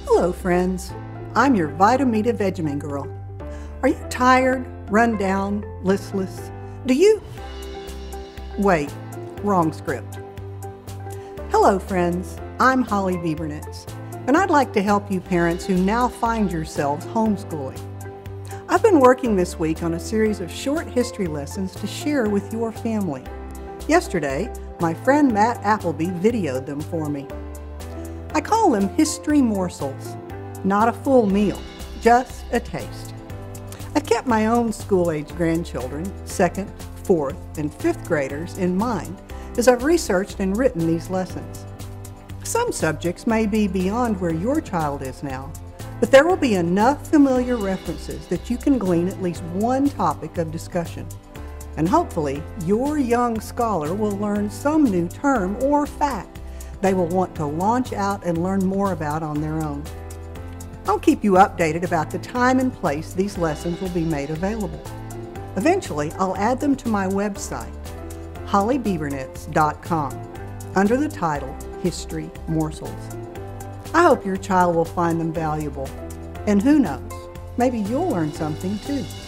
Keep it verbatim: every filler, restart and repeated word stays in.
Hello friends, I'm your Vitamita Vegemin girl. Are you tired, run down, listless? Do you? Wait, wrong script. Hello friends, I'm Holly Biebernitz, and I'd like to help you parents who now find yourselves homeschooling. I've been working this week on a series of short history lessons to share with your family. Yesterday, my friend Matt Appleby videoed them for me. I call them history morsels, not a full meal, just a taste. I've kept my own school-age grandchildren, second, fourth, and fifth graders in mind as I've researched and written these lessons. Some subjects may be beyond where your child is now, but there will be enough familiar references that you can glean at least one topic of discussion. And hopefully, your young scholar will learn some new term or fact they will want to launch out and learn more about on their own. I'll keep you updated about the time and place these lessons will be made available. Eventually, I'll add them to my website, holly biebernitz dot com, under the title History Morsels. I hope your child will find them valuable, and who knows, maybe you'll learn something too.